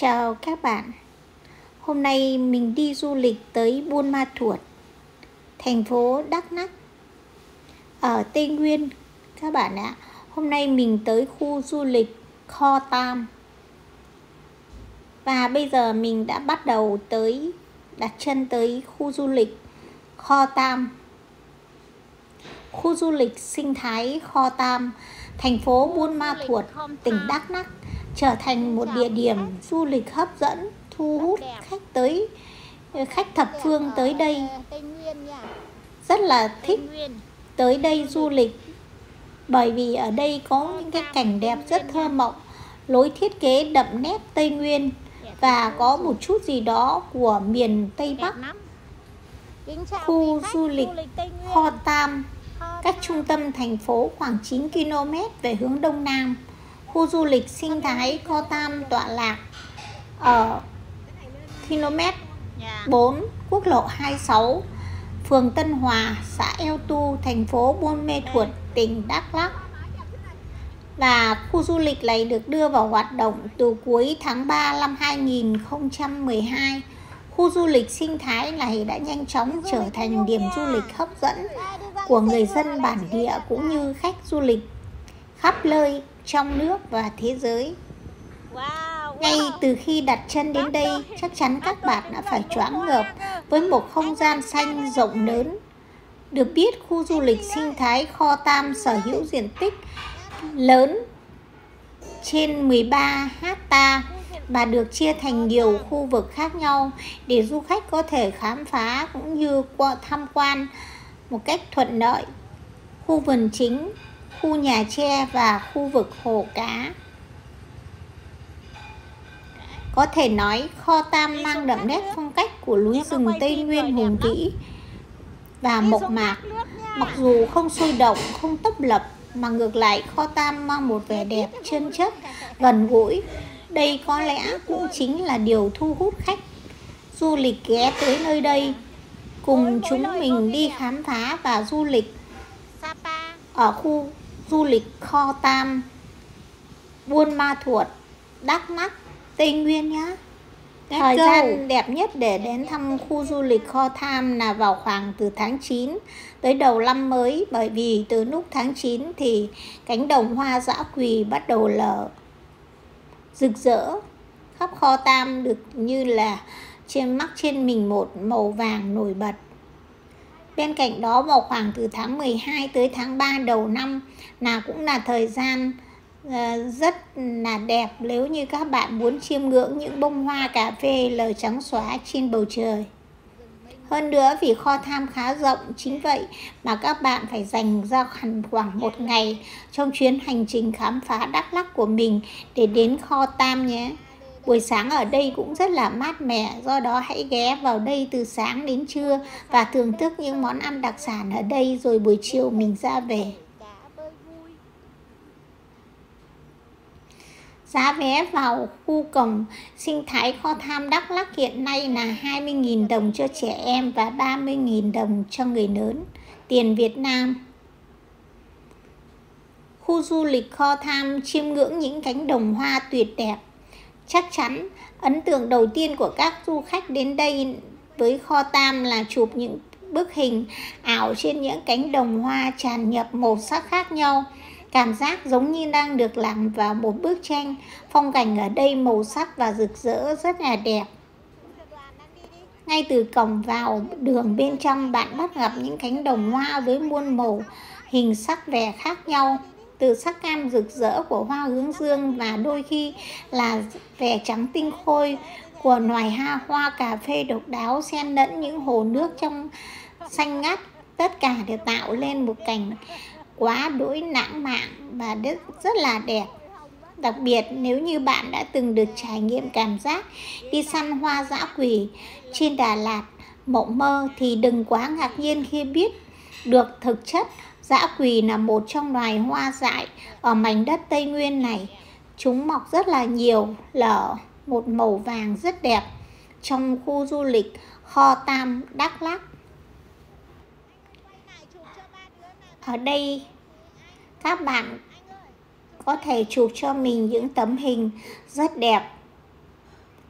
Chào các bạn. Hôm nay mình đi du lịch tới Buôn Ma Thuột, thành phố Đắk Lắk ở Tây Nguyên các bạn ạ. Hôm nay mình tới khu du lịch Kho Tam. Và bây giờ mình đã bắt đầu đặt chân tới khu du lịch Kho Tam. Khu du lịch sinh thái Kho Tam, thành phố Buôn Ma Thuột, tỉnh Đắk Lắk trở thành một địa điểm du lịch hấp dẫn, thu hút khách thập phương tới đây rất là thích tới đây du lịch, bởi vì ở đây có những cái cảnh đẹp rất thơ mộng, lối thiết kế đậm nét Tây Nguyên và có một chút gì đó của miền Tây Bắc. Khu du lịch Kho Tam cách trung tâm thành phố khoảng 9 km về hướng Đông Nam. Khu du lịch sinh thái Kho Tam tọa lạc ở km 4 quốc lộ 26, phường Tân Hòa, xã Eo Tu, thành phố Buôn Ma Thuột, tỉnh Đắk Lắk. Và khu du lịch này được đưa vào hoạt động từ cuối tháng 3 năm 2012. Khu du lịch sinh thái này đã nhanh chóng trở thành điểm du lịch hấp dẫn của người dân bản địa cũng như khách du lịch khắp nơi trong nước và thế giới. Ngay từ khi đặt chân đến đây, chắc chắn các bạn đã phải choáng ngợp với một không gian xanh rộng lớn. Được biết, khu du lịch sinh thái Kho Tam sở hữu diện tích lớn trên 13 ha và được chia thành nhiều khu vực khác nhau để du khách có thể khám phá cũng như tham quan một cách thuận lợi. Khu vườn chính, khu nhà tre và khu vực hồ cá. Có thể nói Kho Tam mang đậm nét phong cách của núi rừng Tây Nguyên hùng vĩ và mộc mạc. Mặc dù không sôi động, không tấp lập, mà ngược lại Kho Tam mang một vẻ đẹp chân chất, gần gũi. Đây có lẽ cũng chính là điều thu hút khách du lịch ghé tới nơi đây, cùng chúng mình đi khám phá và du lịch ở khu du lịch Kho Tam, Buôn Ma Thuột, Đắk Lắk, Tây Nguyên nhé. Thời gian đẹp nhất để đến thăm khu du lịch Kho Tam là vào khoảng từ tháng 9 tới đầu năm mới, bởi vì từ lúc tháng 9 thì cánh đồng hoa dã quỳ bắt đầu lở rực rỡ khắp Kho Tam, được như là mắc trên mình một màu vàng nổi bật. Bên cạnh đó, vào khoảng từ tháng 12 tới tháng 3 đầu năm cũng là thời gian rất là đẹp nếu như các bạn muốn chiêm ngưỡng những bông hoa cà phê lờ trắng xóa trên bầu trời. Hơn nữa, vì Kho Tam khá rộng, chính vậy mà các bạn phải dành ra khoảng một ngày trong chuyến hành trình khám phá Đắk Lắk của mình để đến Kho Tam nhé. Buổi sáng ở đây cũng rất là mát mẻ, do đó hãy ghé vào đây từ sáng đến trưa và thưởng thức những món ăn đặc sản ở đây, rồi buổi chiều mình ra về. Giá vé vào khu cổng sinh thái Kho Tam Đắk Lắk hiện nay là 20.000 đồng cho trẻ em và 30.000 đồng cho người lớn, tiền Việt Nam. Khu du lịch Kho Tam chiêm ngưỡng những cánh đồng hoa tuyệt đẹp. Chắc chắn ấn tượng đầu tiên của các du khách đến đây với Kho Tam là chụp những bức hình ảo trên những cánh đồng hoa tràn ngập màu sắc khác nhau. Cảm giác giống như đang được làm vào một bức tranh. Phong cảnh ở đây màu sắc và rực rỡ rất là đẹp. Ngay từ cổng vào đường bên trong, bạn bắt gặp những cánh đồng hoa với muôn màu hình sắc vẻ khác nhau, từ sắc cam rực rỡ của hoa hướng dương và đôi khi là vẻ trắng tinh khôi của loài hoa cà phê độc đáo, xen lẫn những hồ nước trong xanh ngắt. Tất cả đều tạo lên một cảnh quá đỗi lãng mạn và rất là đẹp. Đặc biệt nếu như bạn đã từng được trải nghiệm cảm giác đi săn hoa dã quỳ trên Đà Lạt, mộng mơ, thì đừng quá ngạc nhiên khi biết được thực chất dã quỳ là một trong loài hoa dại ở mảnh đất Tây Nguyên này. Chúng mọc rất là nhiều, lở một màu vàng rất đẹp trong khu du lịch Kho Tam Đắk Lắk. Ở đây các bạn có thể chụp cho mình những tấm hình rất đẹp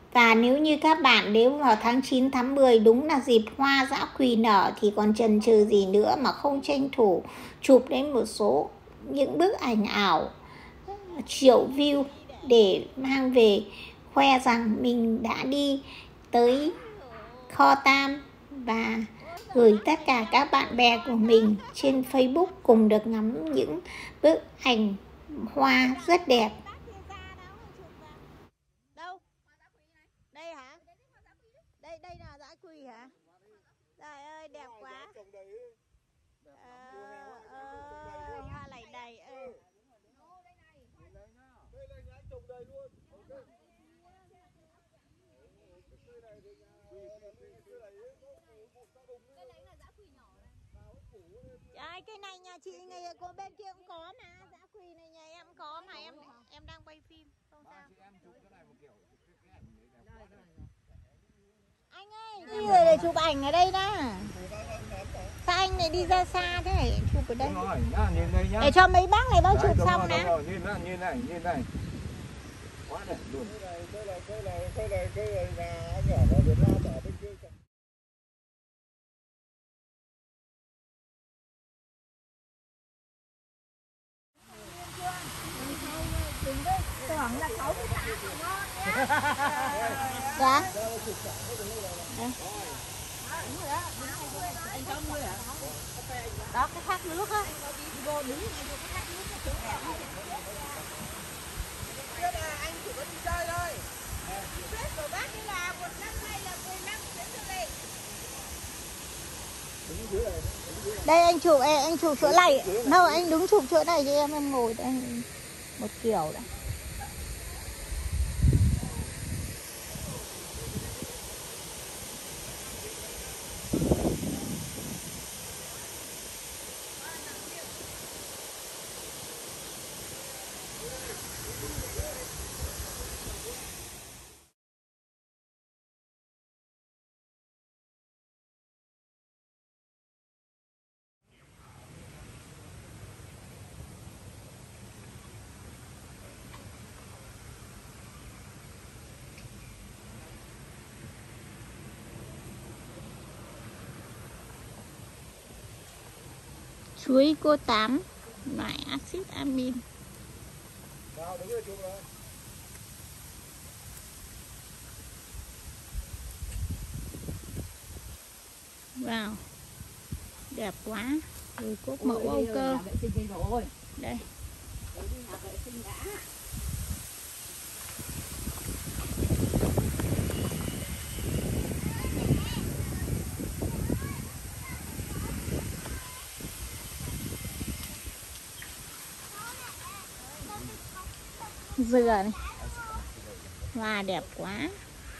Và nếu như các bạn đến vào tháng 9, tháng 10 đúng là dịp hoa dã quỳ nở thì còn chần chừ gì nữa mà không tranh thủ chụp đến một số những bức ảnh ảo triệu view để mang về khoe rằng mình đã đi tới Kho Tam và gửi tất cả các bạn bè của mình trên Facebook cùng được ngắm những bức ảnh hoa rất đẹp. Đâu? Đây hả? Đây là dã quỳ hả? Trời ơi đẹp quá. Hoa lại đầy. Trời, cái này nhà chị ngày cô bên kia cũng có mà, dã quỳ này nhà em cũng có mà em đang quay phim, không sao. Anh ơi, đi rồi để chụp ảnh ở đây đó. Sao anh này đi ra xa thế này chụp ở đây? Để cho mấy bác này bác chụp xong nè. Như này. Quá đẹp luôn. Cái này nhà nhỏ ở Việt Nam ở bên kia. Tưởng là 68 ngon nhá. Dạ. Đó cái thác nước á. Đi vô đứng vô cái thác nước nó chưa là anh chỉ có đi chơi thôi. Phép của bác ấy là một năm nay là 10 năm chuyến du lịch. Đây anh chụp chỗ này. Đâu anh đứng chụp chỗ này cho em ngồi đây một kiểu đấy. Chuối cô 8 loại axit amin. Wow, đẹp quá. Rồi cốt mẫu Âu Cơ. Đây. Dừa này. Hoa đẹp quá.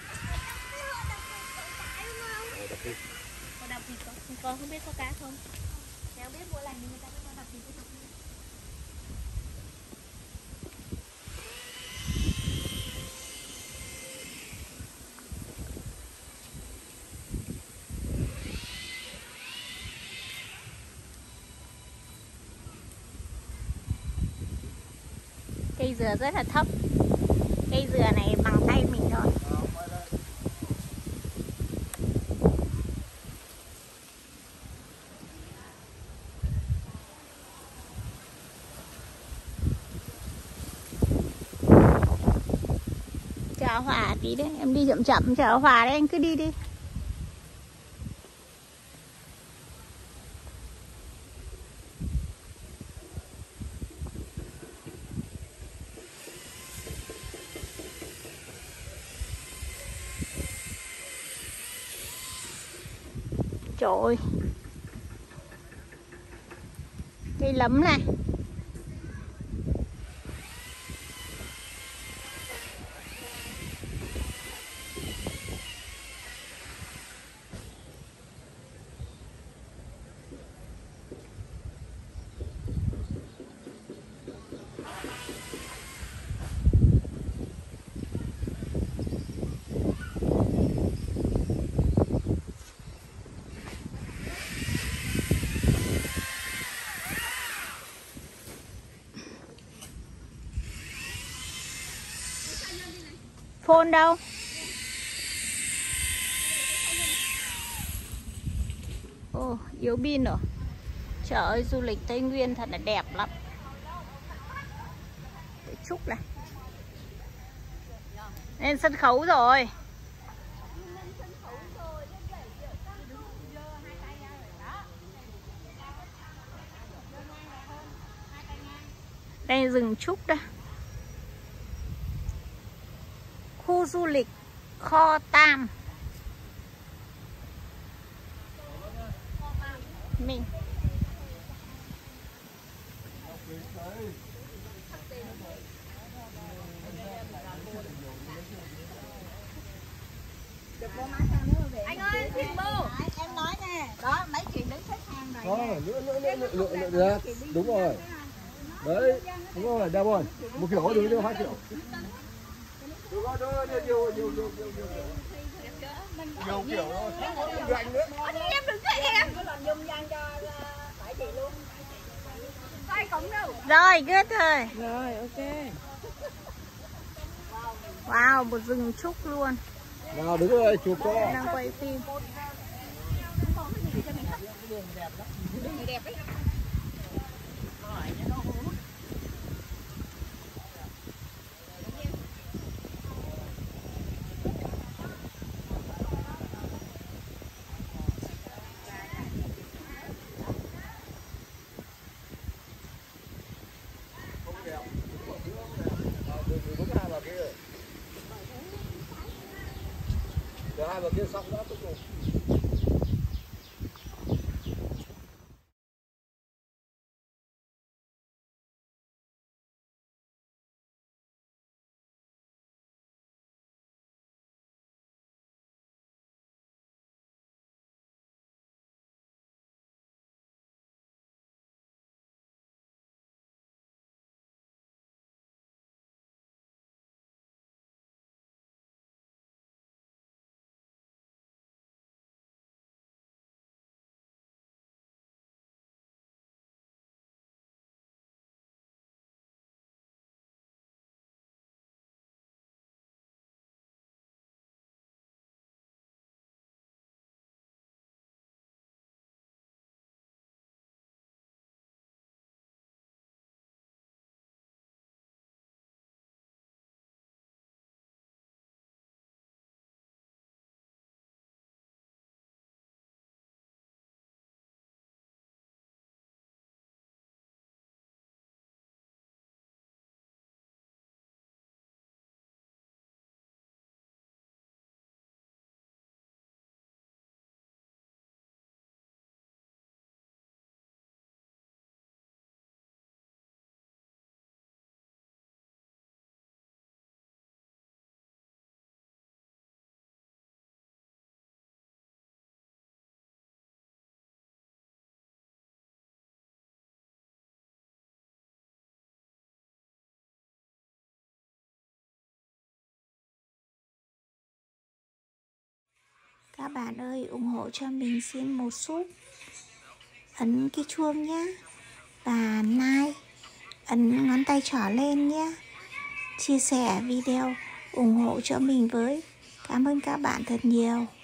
Con không biết có cá không? Nếu biết mỗi lần người ta có đập thì có. Cây dừa rất là thấp. Cây dừa này bằng tay mình thôi. Chào Hòa tí đấy, em đi chậm chậm chào Hòa đấy, anh cứ đi đi. Trời ơi, cây lấm này. Phone đâu? Ồ, yếu pin rồi. Trời ơi, du lịch Tây Nguyên thật là đẹp lắm. Cái trúc này. Lên sân khấu rồi. Đây rừng trúc đây. Khu du lịch Kho Tam. Mình Anh ơi, thuyền bù. Em nói nè, đó mấy chị đứng xếp hàng rồi. Được, đúng rồi. Đấy, đúng rồi, đẹp rồi. Một kiểu được chưa, 2 kiểu. Được rồi, nhiều kiểu thôi. Gạnh nữa. Em đừng thấy em. Dùng dàn cho phải chị luôn. Tay cũng đâu. rồi, good rồi. Rồi, ok. Wow, một rừng trúc luôn. Nào đứng rồi, chụp cho. Đang quay phim. Đẹp ấy. Hai vào kia xong đó cuối cùng. Các bạn ơi, ủng hộ cho mình xin một sub. Ấn cái chuông nhé. Và like, ấn ngón tay trỏ lên nhé. Chia sẻ video, ủng hộ cho mình với. Cảm ơn các bạn thật nhiều.